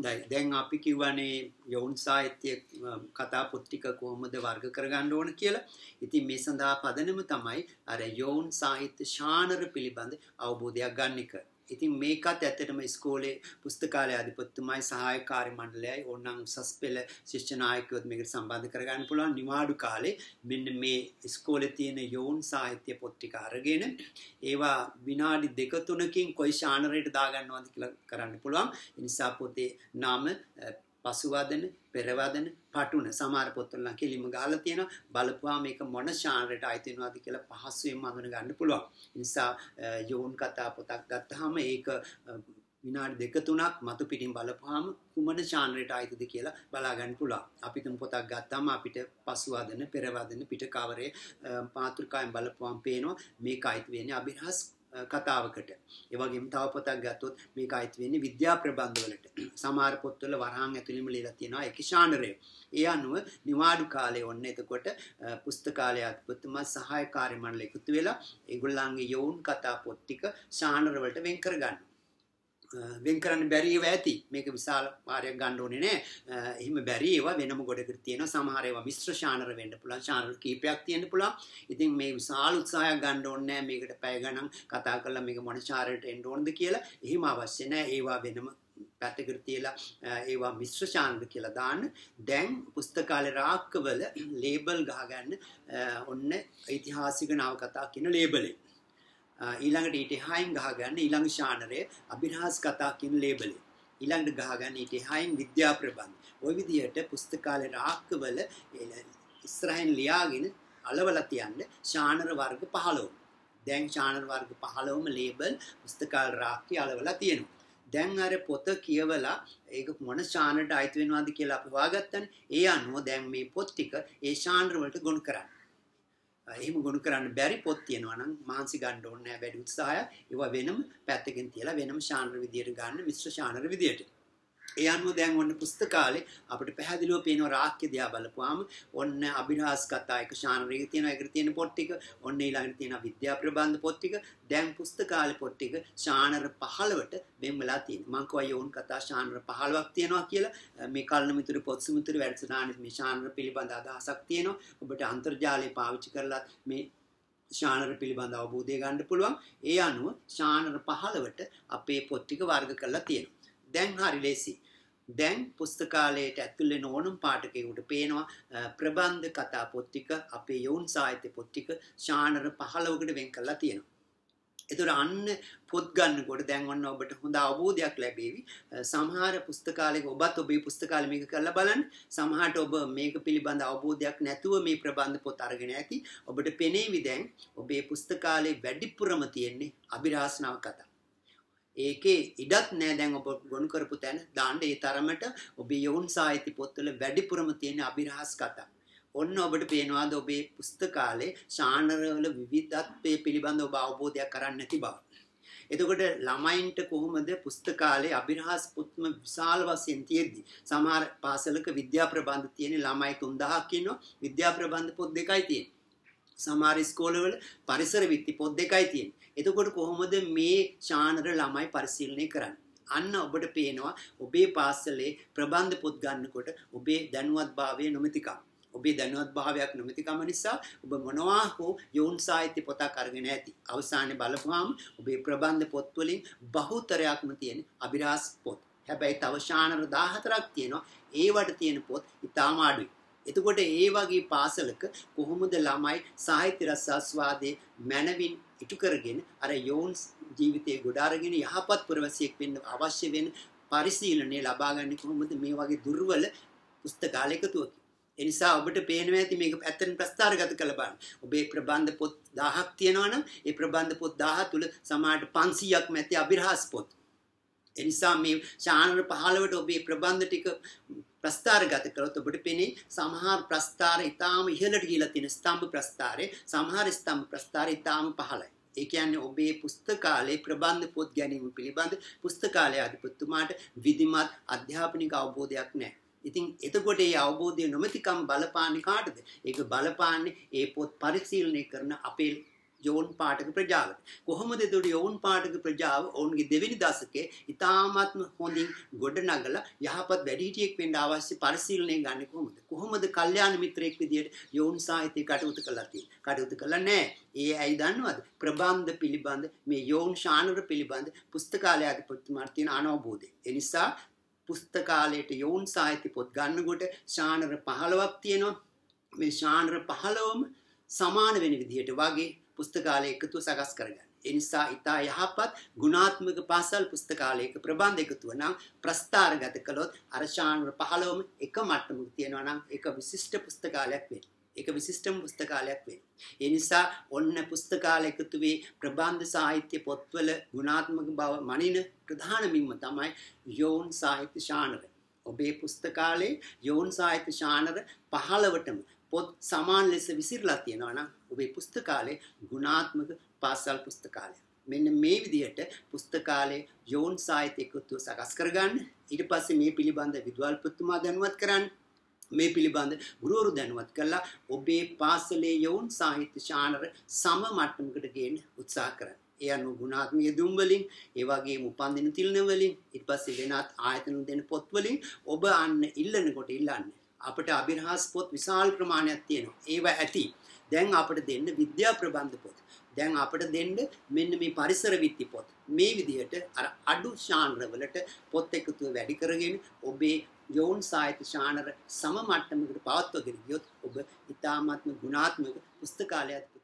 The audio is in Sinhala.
හොඳයි. දැන් අපි කියවනේ යෞන් සාහිත්‍ය කතා පොත් ටික කොහොමද වර්ග කරගන්න ඕන කියලා. ඉතින් මේ සඳහා පදනම තමයි අර යෞන් සාහිත්‍ය ශානර පිළිබඳ අවබෝධයක් ගන්න එක. ඉතින් මේකත් ඇත්තටම ඉස්කෝලේ පුස්තකාලය අධිපතිතුමයි සහායක කාර්ය මණ්ඩලයයි ඕනනම් උසස් පෙළ ශිෂ්‍ය නායකයොත් මේකට සම්බන්ධ කරගන්න පුළුවන්. නිවාඩු කාලේ මෙන්න මේ ඉස්කෝලේ තියෙන යෞන් සාහිත්‍ය පොත් ටික අරගෙන ඒවා විනාඩි 2-3කින් කොයි ශානරයට දාගන්නවද කියලා කරන්න පුළුවන්. ඒ නිසා පොතේ නාම පසුවදන, පෙරවදන, පටුන සමහර පොත්වල කෙලිම ගහලා තියෙනවා. බලපුවාම මේක මොන ශානරයට අයිති වෙනවද කියලා පහසුවෙන් අඳුන ගන්න පුළුවන්. ඒ නිසා යෞන් කතා පොතක් ගත්තාම ඒක විනාඩි 2-3ක් මතු පිටින් බලපුවාම කුමන ශානරයට අයිතිද කියලා බලා ගන්න පුළුවන්. අපි තුන් පොතක් ගත්තාම අපිට පසුවදන, පෙරවදන, පිටකවරේ මාතෘකාවෙන් බලපුවාම පේනවා මේක අයිති වෙන්නේ අභිරහස් කතාවකට. ඒ වගේම තව පොතක් ගත්තොත් මේක අයිති වෙන්නේ විද්‍යා ප්‍රබන්ධ වලට. සමහර පොත්වල වරහන් ඇතුළෙම ලියලා තියෙනවා ඒක ශානරය. ඒ අනුව නිවාඩු කාලේ ඔන්න එතකොට පුස්තකාලය අධිපතිතුමා සහායක කාර්ය මණ්ඩලය එකතු වෙලා ඒගොල්ලන්ගේ යෞන් කතා පොත් ටික ශානර වලට වෙන් කරගන්නවා. වෙන් කරන්න බැරි ඒවා ඇති. මේක විශාල කාර්යයක් ගන්න ඕනේ නෑ. එහෙම බැරි ඒවා වෙනම ගොඩකට තියෙනවා. සමහර ඒවා මිශ්‍ර ශානර වෙන්න පුළුවන්. ශානර කීපයක් තියෙන්න පුළුවන්. ඉතින් මේ විශාල උත්සාහයක් ගන්න ඕනේ නෑ මේකට පැය ගණන් කතා කරලා මේක මොන ශානරයට එන්න ඕනද කියලා. එහෙම අවශ්‍ය නෑ. ඒවා වෙනම පැත්තකට තියලා ඒවා මිශ්‍ර ශානර කියලා දාන්න. දැන් පුස්තකාලේ රාක්කවල ලේබල් ගහගන්න ඔන්න ඓතිහාසික නවකතා කියන ලේබලේ. ඊළඟට ඊට එහායින් ගහගන්න ඊළඟ ශානරය අභිරහස් කතා කියන ලේබලේ. ඊළඟට ගහගන්න ඊට එහායින් විද්‍යා ප්‍රබන්ධ. ওই විදිහට පුස්තකාලේ රාක්කවල ඉස්සරහින් ලියාගෙන අලවලා තියන්න ශානර වර්ග 15. දැන් ශානර වර්ග 15ම ලේබල් පුස්තකාල රාක්කේ අලවලා තියෙනවා. දැන් අර පොත කියවලා ඒක මොන ශානරයට අයිති වෙනවද කියලා අපි හොයාගත්තනේ. ඒ අනුව දැන් මේ පොත් ටික ඒ ශානර වලට ගොනු කරන්න. එහෙම ගොනු කරන්න බැරි පොත් තියෙනවා නම් මහන්සි ගන්න ඕනේ නැහැ වැඩි උත්සාහයක්. ඒවා වෙනම පැත්තකින් තියලා වෙනම ශානර විදියට ගන්න මිශ්‍ර ශානර විදියට. ඒ අනුව දැන් ඔන්න පුස්තකාලේ අපිට පැහැදිලිව පේනවා රාක්‍ය දිහා බලපුවාම ඔන්න අභිරහස් කතා එක ශානරයක තියෙනවා. ඒකට තියෙන පොත් ටික ඔන්න ඊළඟට තියෙන විද්‍යා ප්‍රබන්ධ පොත් ටික දැන් පුස්තකාලේ පොත් ටික ශානර 15ට වෙන් වෙලා තියෙනවා. මම කියවා යෞන් කතා ශානර 15ක් තියෙනවා කියලා. මේ කල්න මිතුරු පොත් සුමිතුරු වැඩසටහනේ මේ ශානර පිළිබඳ අදහසක් තියෙනවා. ඔබට අන්තර්ජාලය පාවිච්චි කරලා මේ ශානර පිළිබඳ අවබෝධය ගන්න පුළුවන්. ඒ අනුව ශානර 15ට අපේ පොත් ටික වර්ග කරලා තියෙනවා. දැන් හරි ලේසි. දැන් පුස්තකාලයට ඇතුල් වෙන ඕනම පාඨකයෙකුට පේනවා ප්‍රබන්ධ කතා පොත් ටික අපේ යෞන් සාහිත්‍ය පොත් ටික ශානර 15කට වෙන් කරලා තියෙනවා. ඒතර අන්න පොත් ගන්නකොට දැන් ඔන්න ඔබට හොඳ අවබෝධයක් ලැබෙවි. සමහර පුස්තකාලයක ඔබත් ඔබේ පුස්තකාලෙ මේක කරලා බලන්න. සමහරට ඔබ මේක පිළිබඳ අවබෝධයක් නැතුව මේ ප්‍රබන්ධ පොත් අරගෙන ඇති. ඔබට පෙනේවි දැන් ඔබේ පුස්තකාලේ වැඩිපුරම තියෙන්නේ අභිරහස් නවකතා. ඒකේ ඉඩක් නෑ දැන් ඔබ ගොනු කරපු තැන දාන්න ඒ තරමට ඔබේ යෞන් සාහිත්‍ය පොත්වල වැඩිපුරම තියෙන අභිරහස් කතා. ඔන්න ඔබට පේනවාද ඔබේ පුස්තකාලේ ශානරවල විවිධත්වය පිළිබඳ ඔබ අවබෝධයක් කරන්නේ නැති බව. එතකොට ළමයින්ට කොහොමද පුස්තකාලේ අභිරහස් පොත්ම විශාල වශයෙන් තියෙද්දි සමහර පාසලක විද්‍යා ප්‍රබන්ධ තියෙන ළමයි 3000ක් ඉන්නවා. විද්‍යා ප්‍රබන්ධ පොත් 2යි තියෙන්නේ. සමහර ඉස්කෝලවල පරිසර විත්ති පොත් 2යි තියෙන්නේ. එතකොට කොහොමද මේ ශානර ළමයි පරිශීලනය කරන්නේ? අන්න ඔබට පේනවා ඔබේ පාසලේ ප්‍රබන්ධ පොත් ගන්නකොට ඔබේ දැනුවත්භාවය නොමැතිකම. ඔබේ දැනුවත්භාවයක් නොමැතිකම නිසා ඔබ මොනවා හෝ යෞන් සාහිත්‍ය පොතක් අරගෙන ඇති. අවසානයේ බලපුවාම ඔබේ ප්‍රබන්ධ පොත් වලින් බහුතරයක්ම තියෙන අභිරහස් පොත්. හැබැයි තව ශානර 14ක් තියෙනවා. ඒවට තියෙන පොත් ඉතාම අඩුයි. එතකොට ඒ වගේ පාසලක කොහොමද ළමයි සාහිත්‍ය රසාස්වාදයේ මනවින් ඉටු කරගෙන අර යෞන් ජීවිතයේ ගොඩ අරගෙන යහපත් පුරවැසියෙක් වෙන්න අවශ්‍ය වෙන පරිශීලනය ලබා ගන්න කොහොමද මේ වගේ දුර්වල පුස්තකාලයකතුවක. ඒ නිසා ඔබට පේනවා ඇති මේක ඇත්තටම ප්‍රස්ථාරගත කළ බලන්න. ඔබේ ප්‍රබන්ධ පොත් 1000ක් තියෙනවා නම් ඒ ප්‍රබන්ධ පොත් 1000 තුල සමහරට 500ක් මැති අභිරහස් පොත්. ඒ නිසා මේ ශානර 15ට ඔබේ ප්‍රබන්ධ ටික ප්‍රස්ථාරගත කළොත් ඔබට පේන්නේ සමහර ප්‍රස්ථාර ඉතාම ඉහළට ගිහිලා තියෙන ස්තම්භ ප්‍රස්ථාරේ සමහර ස්තම්භ ප්‍රස්ථාර ඉතාම පහළයි. ඒ කියන්නේ ඔබේ පුස්තකාලේ ප්‍රබන්ධ පොත් ගැනීම පිළිබඳ පුස්තකාලය අධිපතිතුමාට විධිමත් අධ්‍යාපනික අවබෝධයක් නැහැ. ඉතින් එතකොට මේ අවබෝධය නොමැතිකම් බලපාන්නේ කාටද? ඒක බලපාන්නේ ඒ පොත් පරිශීලනය කරන අපේ යෝන් පාඨක ප්‍රජාවට. කොහොමද එතකොට යෝන් පාඨක ප්‍රජාව ඔවුන්ගේ දෙවෙනි දශකයේ ඉතාමත්ම හොඳින් ගොඩනගලා යහපත් වැඩිහිටියෙක් වෙන්න අවශ්‍ය පරිශීලනය ගන්න කොහොමද? කොහොමද කල්යාණ මිත්‍රයෙක් විදියට යෝන් සාහිත්‍ය කටයුතු කළා තියෙන්නේ? කටයුතු කළා නෑ. ඒ ඇයි දන්නවද? ප්‍රබන්ධ පිළිබඳ මේ යෝන් ශානර පිළිබඳ පුස්තකාලයාධිපතිතුමාට තියෙන අනවබෝධය. ඒ නිසා පුස්තකාලයට යෝන් සාහිත්‍ය පොත් ගන්නකොට ශානර 15ක් තියෙනවා. මේ ශානර 15ම සමාන වෙන විදිහට වගේ පුස්තකාලය එකතුව සකස් කරගන්න. ඒ නිසා ඉතා යහපත් ගුණාත්මක පාසල් පුස්තකාලයක ප්‍රබන්ධ එකතුව නම් ප්‍රස්ථාරගත කළොත් අර ශානර 15ම එක මට්ටමක තියෙනවා නම් ඒක විශිෂ්ට පුස්තකාලයක් වෙනවා. ඒක විශිෂ්ටම පුස්තකාලයක් වෙනවා. ඒ නිසා ඔන්න පුස්තකාල එකතුවේ ප්‍රබන්ධ සාහිත්‍ය පොත්වල ගුණාත්මක බව මනින ප්‍රධානමින්ම තමයි යෝන් සාහිත්‍ය ශානර. ඔබේ පුස්තකාලේ යෝන් සාහිත්‍ය ශානර 15ටම පොත් සමාන ලෙස විසිරලා තියෙනවා නම් ඔබේ පුස්තකාලේ ගුණාත්මක පාසල් පුස්තකාලය. මෙන්න මේ විදිහට පුස්තකාලේ යෝන් සාහිත්‍ය එකතුව සකස් කරගන්න. ඊට පස්සේ මේ පිළිබඳ විද්වල්පතිතුමා දැනුවත් කරන්න. මේ පිළිබඳ ගුරුවරු දැනුවත් කළා ඔබේ පාසලේ යෝන් සාහිත්‍ය ශානර සම මට්ටමකට ගේන්න උත්සාහ කරන්න. ඒ අනුව ගුණාත්මක යෙදුම් වලින්, ඒ වගේම උපන්දින තිලන වලින්, ඊට පස්සේ වෙනත් ආයතන දෙන පොත් වලින් ඔබ අන්න ඉල්ලනකොට ඉල්ලන්න. අපිට අභිරහස් පොත් විශාල ප්‍රමාණයක් තියෙනවා. ඒවා ඇති. දැන් අපිට දෙන්න විද්‍යා ප්‍රබන්ධ පොත්. දැන් අපිට දෙන්න මෙන්න මේ පරිසර විත්ති පොත්. මේ විදිහට අර අඩු ශානර වලට පොත් එකතුව වැඩි කරගෙන ඔබේ යෝන් සාහිත්‍ය ශානර සම මට්ටමකට පවත්වාගෙන ගියොත් ඔබ ඉතාමත්ම ගුණාත්මක පුස්තකාලයක්